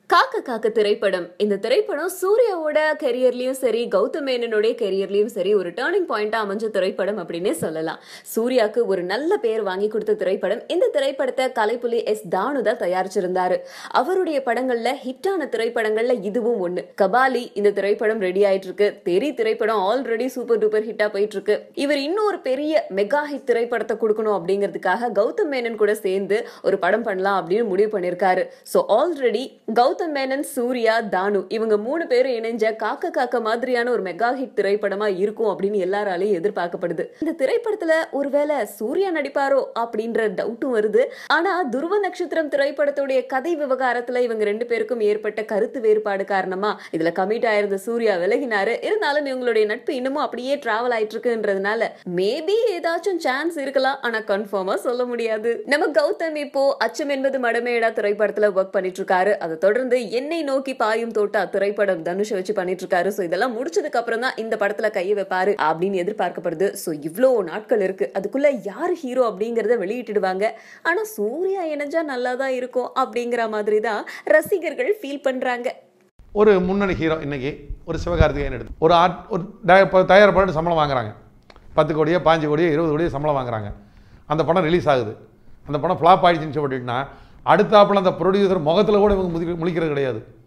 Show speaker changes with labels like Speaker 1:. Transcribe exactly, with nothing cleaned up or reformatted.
Speaker 1: காக்க காக்க திரைப்படம். இந்த திரைப்படம் சூர்யாவோட கெரியர்லயும் சரி, கௌதம் மேனனுடைய கெரியர்லயும் சரி ஒரு டர்னிங் பாயிண்டா அமைஞ்ச திரைப்படம் அப்படின்னே சொல்லலாம். சூர்யாவுக்கு ஒரு நல்ல பேர் வாங்கி கொடுத்த திரைப்படம். இந்த திரைப்படத்தை கலைப்புலி எஸ் தானு தான் தயாரிச்சிருந்தாரு. அவருடைய படங்கள்ல ஹிட்டான திரைப்படங்கள்ல இதுவும் ஒண்ணு. கபாலி இந்த திரைப்படம் ரெடி ஆயிட்டு இருக்கு. தெரி திரைப்படம் ஆல்ரெடி சூப்பர் டூப்பர் ஹிட்டா போயிட்டு இருக்கு. இவர் இன்னொரு பெரிய மெகா ஹிட் திரைப்படத்தை கொடுக்கணும் அப்படிங்கிறதுக்காக கௌதம் மேனன் கூட சேர்ந்து ஒரு படம் பண்ணலாம் அப்படின்னு முடிவு பண்ணிருக்காரு. சோ ஆல்ரெடி கௌதம் மேனன், சூர்யா, தானு இவங்க மூணு பேரும் இணைஞ்ச காக்க காக்க மாதிரியான ஒரு மெகா ஹிட் திரைப்படமா இருக்கும் அப்படின்னு எல்லாராலையும் எதிர்பார்க்கப்படுது. இந்த திரைப்படத்துல ஒருவேளை சூர்யா நடிப்பாரோ அப்படின்ற டவுட்டும் வருது. ஆனா துருவ நட்சத்திரம் திரைப்படத்துடைய கதை விவகாரத்துல இவங்க ரெண்டு பேருக்கும் ஏற்பட்ட கருத்து வேறுபாடு காரணமா இதுல கமிட் ஆயிருந்த சூர்யா விலகினாரு. இருந்தாலும் இவங்களுடைய நட்பு இன்னமும் அப்படியே டிராவல் ஆயிட்டு இருக்குன்றதுனால மேபி ஏதாச்சும் சான்ஸ் இருக்கலாம். ஆனா கன்ஃபார்மா சொல்ல முடியாது. நம்ம கௌதம் இப்போ அச்சம் என்பது மடமையடா திரைப்படத்துல ஒர்க் பண்ணிட்டு இருக்காரு. அதை தொடர்ந்து என்னை நோக்கி பாயும் தோட்டா திரைப்படம் தனுஷ் வச்சு பண்ணிட்டு இருக்காரு. சோ இதெல்லாம் முடிச்சதுக்கு அப்புறம் தான் இந்த படத்துல கையை வைப்பாரு அப்படின்னு எதிர்பார்க்கப்படுது. சோ இவ்வளோ நாட்கள் இருக்கு. அதுக்குள்ள யாரு ஹீரோ அப்படிங்கறத வெளியிட்டுடுவாங்க. ஆனா சூர்யா இணைஞ்சா நல்லாதான் இருக்கும் அப்படிங்கிற மாதிரி தான் ரசிகர்கள் ஃபீல் பண்றாங்க.
Speaker 2: ஒரு முன்னணி ஹீரோ இன்னைக்கு ஒரு சிவகார்த்திகேயன் எடுத்து ஒரு ஆர்ட் ஒரு தயாரிப்பாளர் சம்பளம் வாங்குறாங்க. பத்து கோடியோ பாஞ்சு கோடியோ இருபது கோடியோ சம்பளம் வாங்குறாங்க. அந்த படம் ரிலீஸ் ஆகுது. அந்த படம் ஃப்ளாப் ஆயிடுச்சுன்னு சொல்லிட்டுனா அடுத்தாப்புல அந்த ப்ரொடியூசர் முகத்தில் கூட இவங்க முழிக்கிறது கிடையாது.